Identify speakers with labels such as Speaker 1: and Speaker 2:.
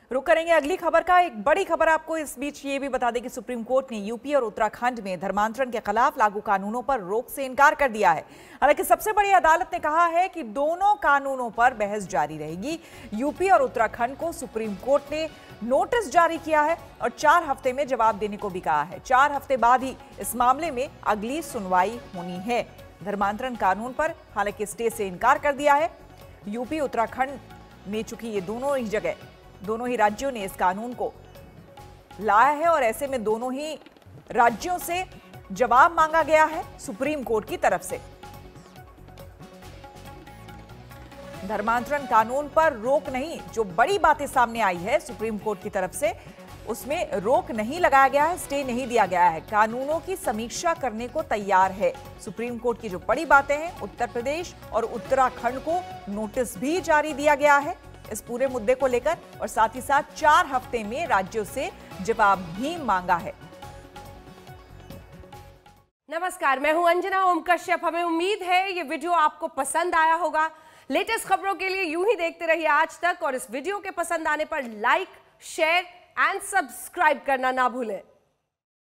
Speaker 1: रुक करेंगे अगली खबर का। एक बड़ी खबर आपको इस बीच ये भी बता दें कि सुप्रीम कोर्ट ने यूपी और उत्तराखंड में धर्मांतरण के खिलाफ लागू कानूनों पर रोक से इनकार कर दिया है। हालांकि सबसे बड़ी अदालत ने कहा है कि दोनों कानूनों पर बहस जारी रहेगी। यूपी और उत्तराखंड को सुप्रीम कोर्ट ने नोटिस जारी किया है और 4 हफ्ते में जवाब देने को भी कहा है। 4 हफ्ते बाद ही इस मामले में अगली सुनवाई होनी है। धर्मांतरण कानून पर हालांकि स्टे से इनकार कर दिया है। यूपी उत्तराखंड में चूंकि ये दोनों ही राज्यों ने इस कानून को लाया है और ऐसे में दोनों ही राज्यों से जवाब मांगा गया है सुप्रीम कोर्ट की तरफ से। धर्मांतरण कानून पर रोक नहीं, जो बड़ी बातें सामने आई है सुप्रीम कोर्ट की तरफ से, उसमें रोक नहीं लगाया गया है, स्टे नहीं दिया गया है। कानूनों की समीक्षा करने को तैयार है सुप्रीम कोर्ट की। जो बड़ी बातें हैं, उत्तर प्रदेश और उत्तराखंड को नोटिस भी जारी दिया गया है इस पूरे मुद्दे को लेकर और साथ ही साथ 4 हफ्ते में राज्यों से जवाब भी मांगा है।
Speaker 2: नमस्कार, मैं हूं अंजना ओम कश्यप। हमें उम्मीद है ये वीडियो आपको पसंद आया होगा। लेटेस्ट खबरों के लिए यूं ही देखते रहिए आज तक और इस वीडियो के पसंद आने पर लाइक, शेयर एंड सब्सक्राइब करना ना भूलें।